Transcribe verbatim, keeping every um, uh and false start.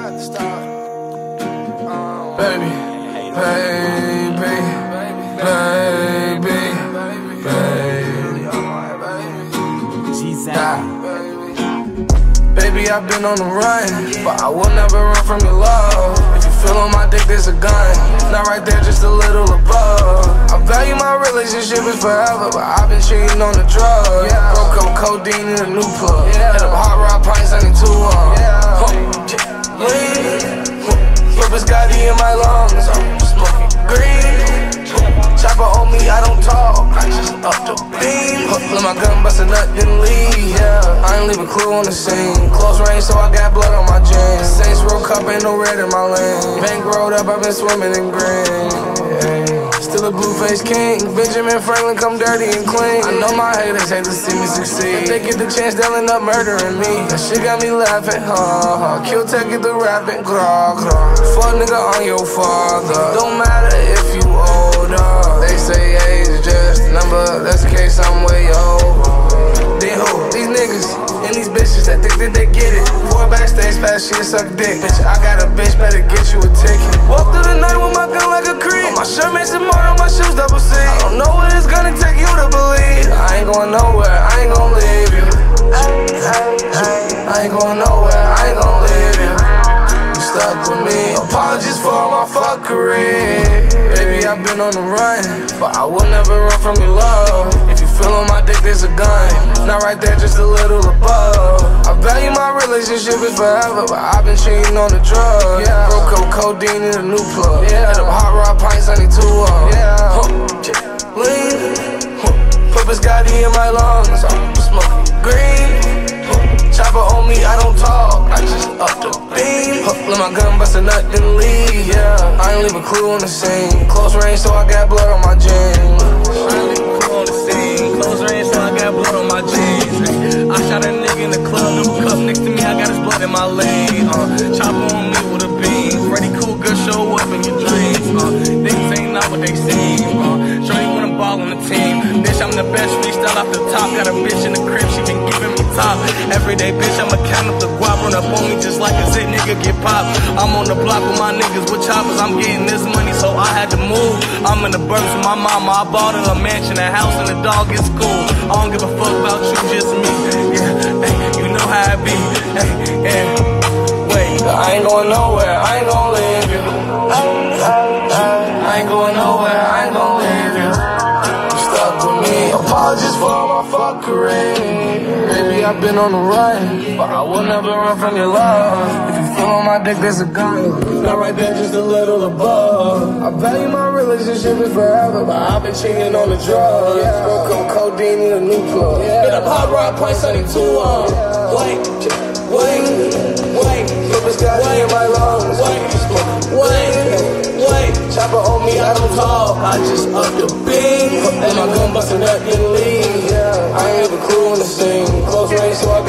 got to stop. Um, baby, baby, baby, baby, baby. Gezin. Baby, I've been on the run, but I will never run from your love. If you feel on my dick, there's a gun. Not right there, just a little above. I value my relationship is forever, but I've been cheating on the drug. Yeah. Broke up codeine in a new plug. Yeah. Hit up hot rod pints, I need two on. Yeah. Huh. Lean. Put Biscotti in my lungs. I'm smoking green. Chopper on me, I don't talk. I just up the beam. Let my gun bust a nut, then leave. Yeah. I ain't leave a clue on the scene. Close range, so I got blood on my jeans. Saints Row Cup, ain't no red in my lane. Bankrolled up, I've been swimming in green. Yeah. Still a blue-faced king. Benjamin Franklin, come dirty and clean. I know my haters hate to see me succeed. If they get the chance, they'll end up murdering me. That shit got me laughing, huh, huh. Kill tech, get the rapping, grah, grah. Fuck nigga on your father. Don't matter if you older. They say age is just a number. That's the case, I'm way over. Then who? These niggas and these bitches that think that they get it. Boy backstage pass shit, suck dick. Bitch, I got a bitch, better get you a ticket. Walk through the night with my gun like a creep. On my shirt makes it more, on my shoes double C. I don't know what it's gonna take you to believe. I ain't going nowhere, I ain't gon' leave you. I ain't going nowhere, I ain't gon' leave you. You stuck with me. Apologies for all my fuckery. Baby, I've been on the run, but I will never run from your love. If you feel on my dick, there's a gun. Not right there, just a little above. I value my relationship is forever, but I've been cheating on the drug. Yeah. Broke up codeine in a new plug. Yeah. Hit up hot rod pints, I need two on. Yeah. Huh. Lean. Huh. Put Biscotti in my lungs. I'm smoking green. Huh. Chopper on me, I don't talk. I just up the beam. Huh. Let my gun bust a nut, then leave. Yeah. I ain't leave a clue on the scene. Close range, so I got blood on my jeans. I ain't leave a clue on the scene. Close range, so I got blood on my jeans. I shot a nigga in the club, new cup next to me, I got his blood in my lane. Uh, chopper on me with a beam. Freddy Cougar show up in your dreams. Uh, things ain't not what they seem. Uh, Shorty wanna ball on the team. Bitch, I'm the best freestyle off the top. Got a bitch in the crib, she been giving me top. Everyday bitch, I'ma count up the guap. Run up on me just like a zit, nigga get popped. I'm on the block with my niggas with choppers. I'm getting this money, so I had to move. I'm in the burbs with my mama. I bought her a mansion, a house, and a dog at school. I don't give a fuck about you, just me. Yeah, hey, you know how I be. Hey, yeah. Wait, I ain't going nowhere. I ain't gon' leave you. I ain't going nowhere. I ain't gon' leave you. You stuck with me. Apologies for all my fuckery. Baby, I've been on the run, but I will never run from your love. If you feel on my dick, there's a gun. Not right there, just a little above. I value my relationship is forever, but I've been cheating on the drugs. Yeah. Broke up codeine in a new plug. Yeah. Hit up hot rod pints, I need two on. Wait, wait, wait. Put Biscotti in my lungs. Wait, wait, wait. Chopper on me, I don't talk. I just up the beam. And my gun bustin' up and leave. Yeah. I ain't have a clue on the scene. Close range, so I